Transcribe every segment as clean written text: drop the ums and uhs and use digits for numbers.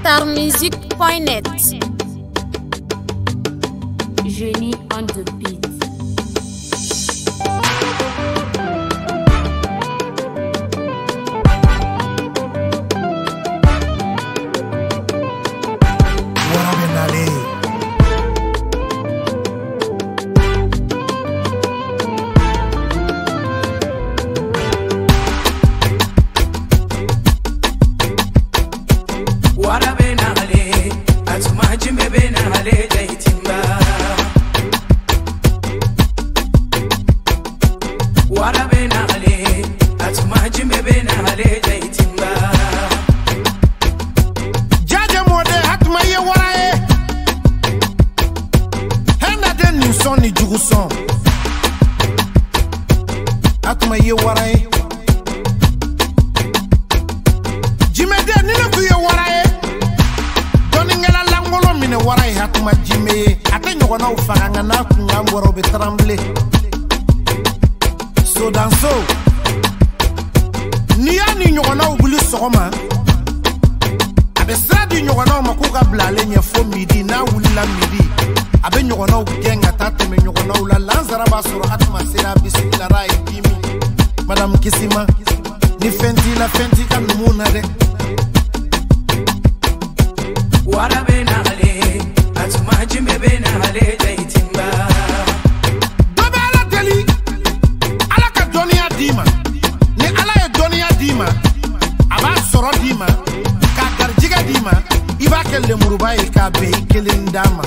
starmusic.net. Génie on the beat. Ni juguson atuma ye waraye jimede ni ne ku ye waraye doni ngala langolo mine waraye atuma jime ate nyogona ufanga na kunga ngoro be tremble so danso ni ani nyogona ubuli sokoma abe sadi nyogona makuka blale nya fo midi na wulila midi abe nyogona ugenga tate me nyogona ula lanzara basoro atma sera bisila rai kimi madam kisima ni fenti la fenti kan muna de wara bena ale atma jime bena ale daitimba dobe ala teli ala ka donia dima ni ala e donia dima aba soro dima ka garjiga dima iba kelle murubai ka be kelindama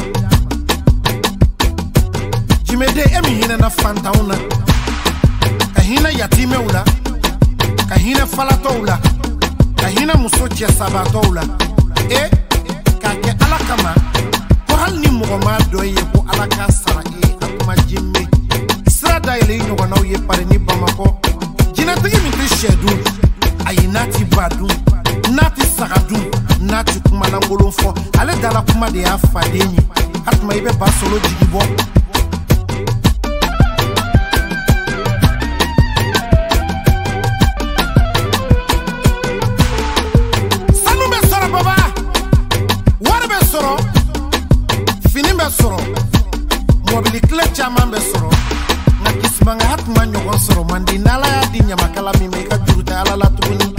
jimede emi hina na fantauna kahina yatime ula kahina falato ula kahina musoche sabato ula kake alakama ko halni mugoma doye ko alaka sara atuma jimme srada ile nyugo na uye pare ni bamako jina tigi mi te shedu ayinati badu nati sagadu nati kuma na ngolonfo ale dala kuma de afadeni atuma ibe basolo jigibo soro mobili kle chaman be soro na kismanga hatma nyogon soro mandi nala ya di nyama kala mi me ka juruta ala la tubuni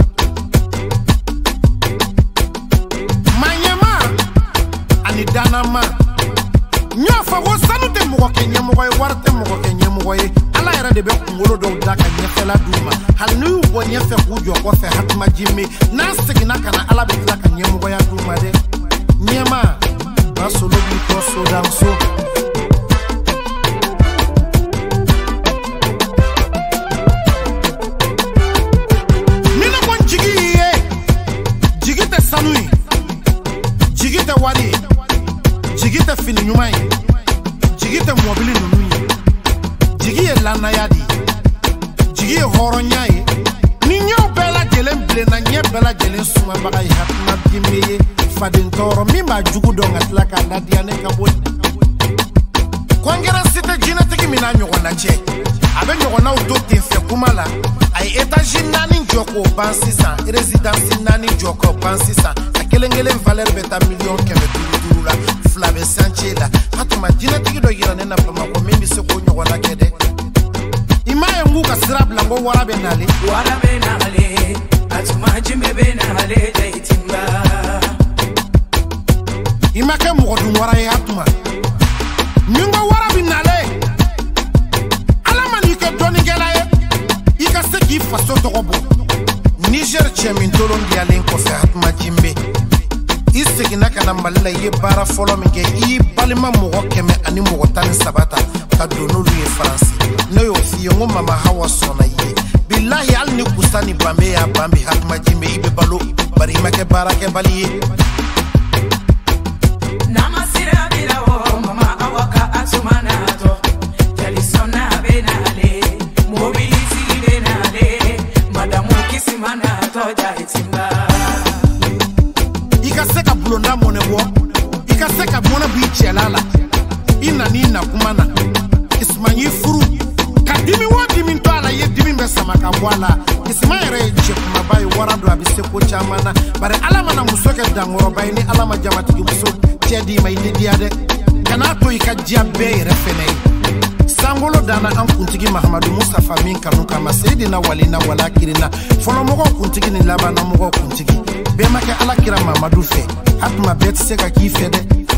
manyama ani dana ma nyofa wo sanu te mo ko nyemo ko warte mo ko nyemo ko ala era de be ngolo do daka nyefela duma hal nu wo nyefe ku jo ko fe hatma jimmi na sigina kana ala be daka nyemo ko ya duma de nyema solo because so damn so mina kon jigite sanui jigite wali jigite fini nyumai jigite mobili nunui jigie lana yadi jigie horonyai ninyo bela gelen ble na nye bela gelen suma bagai hatna dimeye fadin toro mimba jugu do ngatla ka nadiane kabol kwangera sita jina tiki mina nyogona che abe nyogona uto tenfe kumala ay etage nani njoko bansisa residence nani njoko bansisa akelengele valeur beta million keme turula flave sanchela hatuma jina tiki do yirane na pama ko mimi se ko nyogona kede imaye nguka sirabla ngo warabe nale atuma jime bena ale daitimba imake mugodu wara ya atuma nyunga wara binale ala manike doningela ye ika seki faso togobo Niger chemin tolondi alen ko fe atuma jimbe iseki nakana malila ye bara folo minge I balima mugo keme ani mugo tani sabata ka donolu ye France no yo fiyo mama hawa sona ye billahi al ni kusani bambe ya bambi hatma jimbe ibe balo bari make barake baliye namasira bilawo mama awaka asumana to jalisona benale mobilisi benale madamu kisimana to jaitimba ikaseka bulonda monebo ikaseka mona bichelala ina nina kumana ismanyi furu kadimi wodi min to ala ye dimi be samaka wala kisima yɛrɛ ye cɛkumaba ye wara do a bɛ se ko caman na bari ala mana muso kɛ dankɔrɔba ye ni ala ma jamatigi muso cɛ d'i ma i tɛ diya dɛ kana to i ka diya bɛɛ yɛrɛ fɛnɛ ye sankolo danna an kuntigi mahamadu musafa min kanu kama seyidina walina wala kirina fɔlɔmɔgɔw kuntigi ni labanamɔgɔw kuntigi bɛɛ ma kɛ alakira mahamadu fɛ hatuma bɛɛ tɛ se ka k'i fɛ dɛ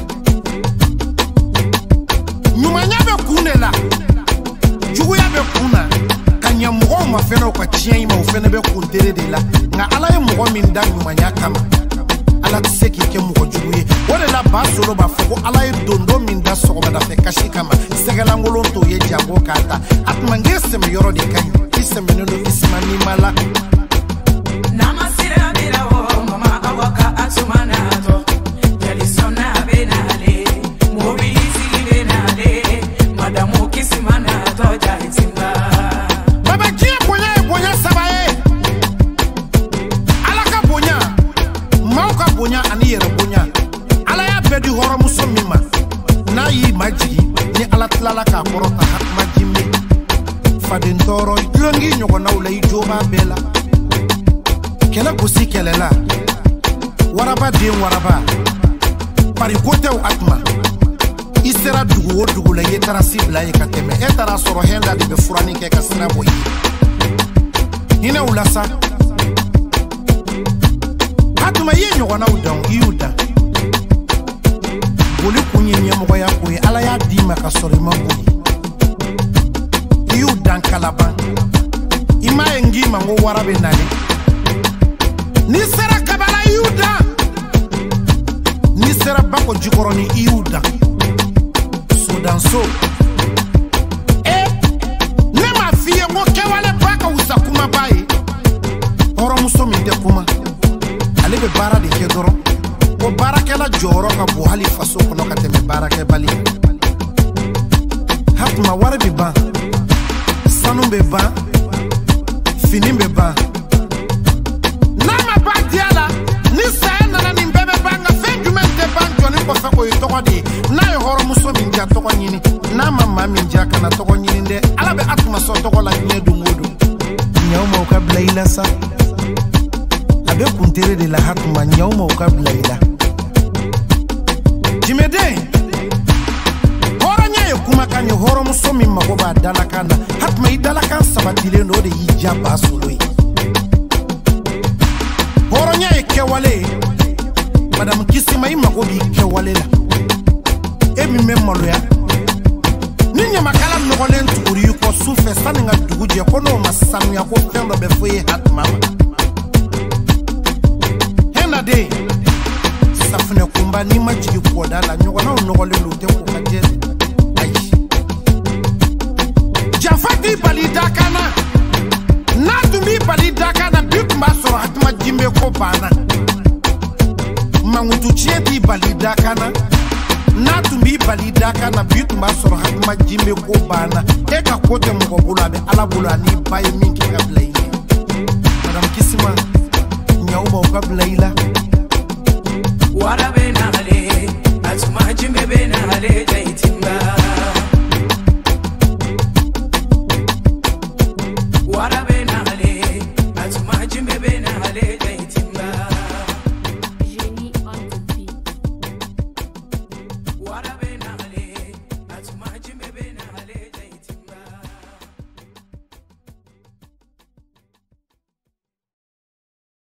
ɲumanya bɛ kun de la juguya bɛ kun na ka ɲɛ mɔgɔw ma fɛnɛ u ka tiɲɛ i ma o fɛnɛ bɛ kun tere de la nka ala ye mɔgɔ min da ɲumanya kama ala tɛ se k'i kɛ mɔgɔ jugu ye o de la ba solo b'a fɔ ko ala ye dondo min da sɔgɔmada fɛ kasi kama sɛgɛlankolon t'o ye jago k'a ta a tuma k'e sɛmɛ yɔrɔ de ka ɲi i sɛmɛnen don isima ni ma la nama sira bira wo mama awa ka asuma na to jali sona be na le mobili sigi be na le madamu kisima na to jali simba baba jiya bonya ye bonya saba ye ala ka bonya maaw ka bonya ani yɛrɛ bonya ala y'a bɛɛ di hɔrɔmuso min ma n'a y'i majigi ni ala tilala k'a kɔrɔta hakuma jimbe faden tɔɔrɔ dulongi ɲɔgɔnnaw la i jo b'a bɛɛ la kɛlɛ gosi kɛlɛ la waraba den waraba pari ko tɛw a tuma i sera dugu o dugu la i ye tarasi bila ye ka tɛmɛ e taara sɔrɔ hɛnda de bɛ furani kɛ ka sira bɔ i ye hinɛw la sa a tuma i ye ɲɔgɔnnaw dan i y'u dan boli kun ye ɲɛmɔgɔya ko ye ala y'a d'i ma ka sɔrɔ i ma boli i y'u dan kalaban i m'a ye n k'i ma ko wara bɛ nalen n'i sera kabala i y'u dan n'i sera bako jikɔrɔni i y'u dan sodanso ne m'a f'i ye ko kɛwale ba ka wusa kumaba ye hɔrɔmuso min tɛ kuma ale bɛ baara de kɛ dɔrɔn ko baarakɛla jɔyɔrɔ ka bon hali faso kɔnɔ ka tɛmɛ baarakɛbali hatuma wari bɛ ban sanu bɛ ban fini bɛ ban n'a ma ban diya la ni saya nana nin bɛɛ bɛ ban nka fɛn jumɛn tɛ ban jɔnni kɔfɛ o ye tɔgɔ de ye n'a ye hɔrɔnmuso min diya tɔgɔ ɲini n'a ma maa min diya kana tɔgɔ ɲini dɛ ala bɛ hatuma sɔn tɔgɔ la diɲɛ don o don ɲaw ma o ka bila i la sa a bɛ kun tere de la hatuma ɲaw ma o ka bila i la jimeden hɔrɔnya ye kumakan ye hɔrɔmuso min mago b'a dalakan na hatuma i dalakan sabatilen do o de y'i diya ba solo ye hɔrɔnya ye kɛwale ye madamu kisima i mago b'i kɛwale la e min bɛ maloya ni ɲamakala nɔgɔlen tuguri i kɔ su fɛ sani ka dugu jɛ ko n'o ma sanuya ko fɛn dɔ bɛ fɔ ye hatuma ma hɛnnaden safunɛ kunba n'i ma jigi kɔda la ɲɔgɔnnaw nɔgɔlen don u tɛ ko ka jɛ ayi janfa t'i bali dakan na n'a tun b'i bali dakan na bi tun b'a sɔrɔ hatuma jimbe ko banna mankutu tiɲɛ t'i bali dakan na n'a tun b'i bali dakan na bi tun b'a sɔrɔ hatuma jimbe ko banna e ka ko tɛ mɔgɔ bolo a bɛ ala bolo ani ba ye min kɛ ka bila i ɲɛ madamu kisima ɲaw ma o ka bila i la wara bɛ